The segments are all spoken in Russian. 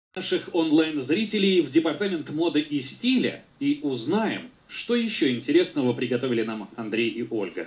Наших онлайн-зрителей в департамент моды и стиля и узнаем, что еще интересного приготовили нам Андрей и Ольга.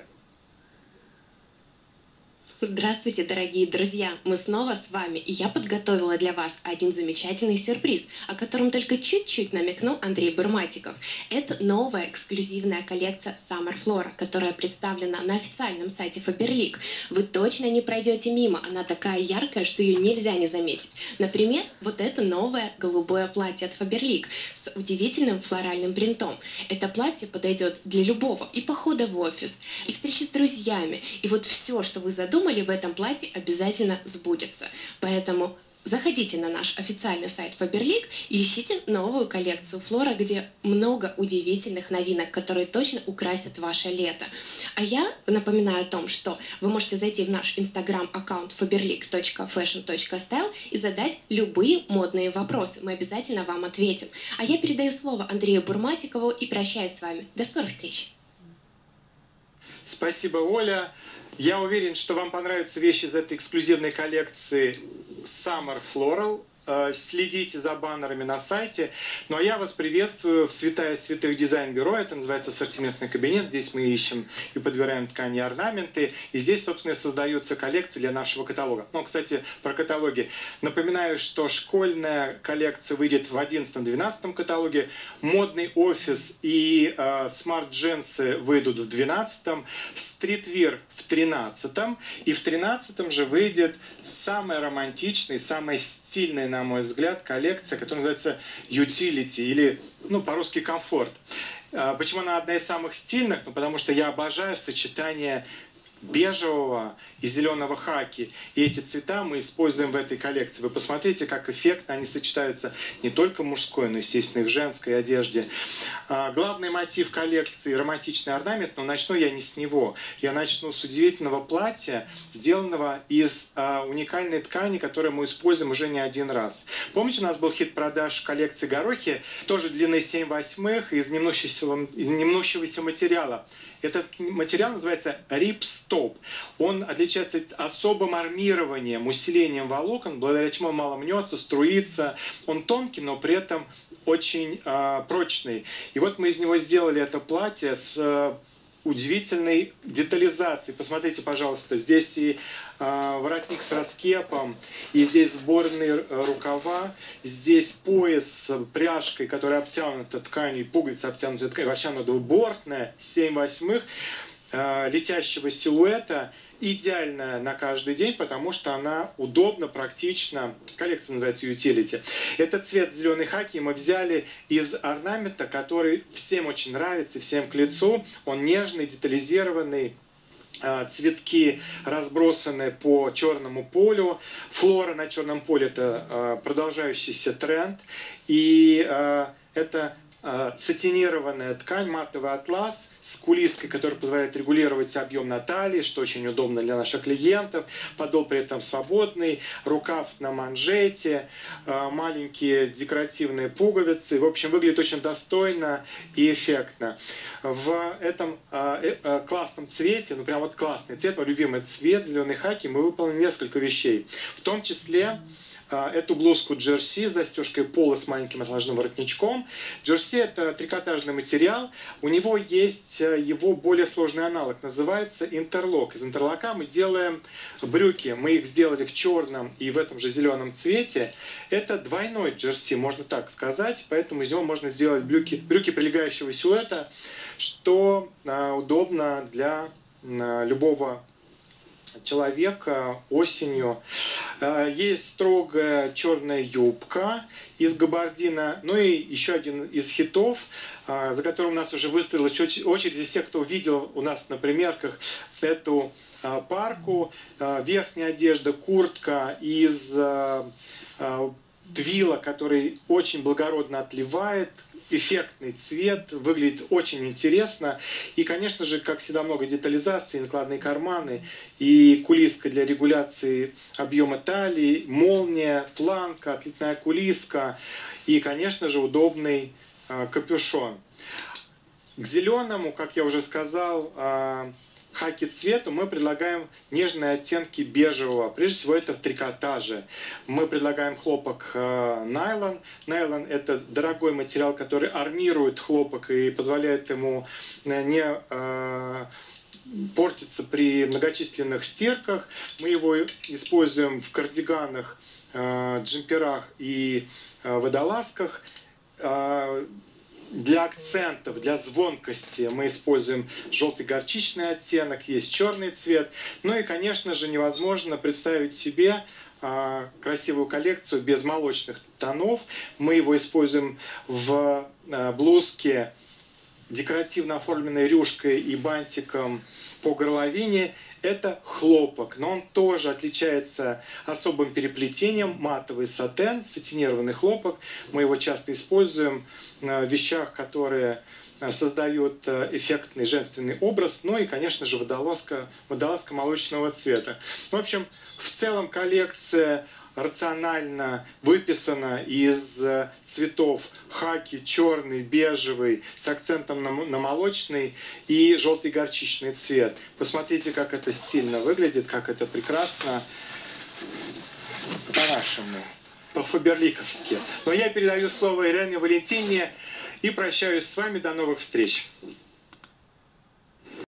Здравствуйте, дорогие друзья! Мы снова с вами, и я подготовила для вас один замечательный сюрприз, о котором только чуть-чуть намекнул Андрей Бурматиков. Это новая эксклюзивная коллекция Summer Flora, которая представлена на официальном сайте Faberlic. Вы точно не пройдете мимо, она такая яркая, что ее нельзя не заметить. Например, вот это новое голубое платье от Faberlic с удивительным флоральным принтом. Это платье подойдет для любого и похода в офис, и встречи с друзьями, и вот все, что вы задумали в этом платье, обязательно сбудется. Поэтому заходите на наш официальный сайт Faberlic и ищите новую коллекцию Флора, где много удивительных новинок, которые точно украсят ваше лето. А я напоминаю о том, что вы можете зайти в наш инстаграм-аккаунт faberlic.fashion.style и задать любые модные вопросы. Мы обязательно вам ответим. А я передаю слово Андрею Бурматикову и прощаюсь с вами. До скорых встреч! Спасибо, Оля. Я уверен, что вам понравятся вещи из этой эксклюзивной коллекции Summer Floral. Следите за баннерами на сайте. Ну а я вас приветствую в святая святых дизайн-бюро. Это называется ассортиментный кабинет. Здесь мы ищем и подбираем ткани и орнаменты. И здесь, собственно, создаются коллекции для нашего каталога. Ну, кстати, про каталоги. Напоминаю, что школьная коллекция выйдет в 11-12 каталоге. Модный офис и смарт-джинсы выйдут в 12-м. Стритвир в 13-м. И в 13-м же выйдет самая романтичная, самая стильная, на мой взгляд, коллекция, которая называется Utility, или, ну, по-русски комфорт. Почему она одна из самых стильных? Ну, потому что я обожаю сочетание бежевого и зеленого хаки. И эти цвета мы используем в этой коллекции. Вы посмотрите, как эффектно они сочетаются не только в мужской, но, естественно, и в женской одежде. Главный мотив коллекции – романтичный орнамент, но начну я не с него. Я начну с удивительного платья, сделанного из уникальной ткани, которую мы используем уже не один раз. Помните, у нас был хит продаж коллекции Горохи, тоже длиной 7/8 из немнущегося материала. Этот материал называется рипстоп. Он отличается особым армированием, усилением волокон, благодаря чему он мало мнется, струится. Он тонкий, но при этом очень прочный. И вот мы из него сделали это платье с удивительной детализацией. Посмотрите, пожалуйста, здесь и воротник с раскепом, и здесь сборные рукава, здесь пояс с пряжкой, которая обтянута тканью, пуговица обтянута тканью, вообще она двубортная, 7/8, летящего силуэта, идеальная на каждый день, потому что она удобна, практична. Коллекция называется Utility. Этот цвет зеленый хаки мы взяли из орнамента, который всем очень нравится, всем к лицу. Он нежный, детализированный. Цветки разбросаны по черному полю. Флора на черном поле – это продолжающийся тренд. И это сатинированная ткань, матовый атлас с кулиской, которая позволяет регулировать объем на талии, что очень удобно для наших клиентов. Подол при этом свободный, рукав на манжете, маленькие декоративные пуговицы. В общем, выглядит очень достойно и эффектно. В этом классном цвете, ну прям вот классный цвет, мой любимый цвет, зеленый хаки, мы выполнили несколько вещей. В том числе эту блузку джерси с застежкой пола с маленьким отложным воротничком. Джерси – это трикотажный материал. У него есть его более сложный аналог, называется интерлок. Из интерлока мы делаем брюки. Мы их сделали в черном и в этом же зеленом цвете. Это двойной джерси, можно так сказать. Поэтому из него можно сделать брюки прилегающего силуэта, что удобно для любого человека осенью. Есть строгая черная юбка из габардина. Ну и еще один из хитов, за которым у нас уже выстроилась очередь. Здесь все, кто видел у нас на примерках эту парку. Верхняя одежда, куртка из твила, который очень благородно отливает. Эффектный цвет, выглядит очень интересно. И, конечно же, как всегда, много детализации, накладные карманы и кулиска для регуляции объема талии, молния, планка, отлитная кулиска и, конечно же, удобный капюшон. К зеленому, как я уже сказал, хаки цвету мы предлагаем нежные оттенки бежевого. Прежде всего это в трикотаже. Мы предлагаем хлопок найлон. Найлон — это дорогой материал, который армирует хлопок и позволяет ему не портиться при многочисленных стирках. Мы его используем в кардиганах, джемперах и водолазках. Для акцентов, для звонкости мы используем желтый горчичный оттенок, есть черный цвет. Ну и, конечно же, невозможно представить себе красивую коллекцию без молочных тонов. Мы его используем в блузке, декоративно оформленной рюшкой и бантиком по горловине. Это хлопок, но он тоже отличается особым переплетением. Матовый сатен, сатинированный хлопок. Мы его часто используем в вещах, которые создают эффектный женственный образ. Ну и, конечно же, водолазка молочного цвета. В общем, в целом коллекция рационально выписана из цветов хаки, черный, бежевый, с акцентом на молочный и желтый горчичный цвет. Посмотрите, как это стильно выглядит, как это прекрасно по-нашему, по-фаберликовски. Но я передаю слово Ирене Валентине и прощаюсь с вами. До новых встреч.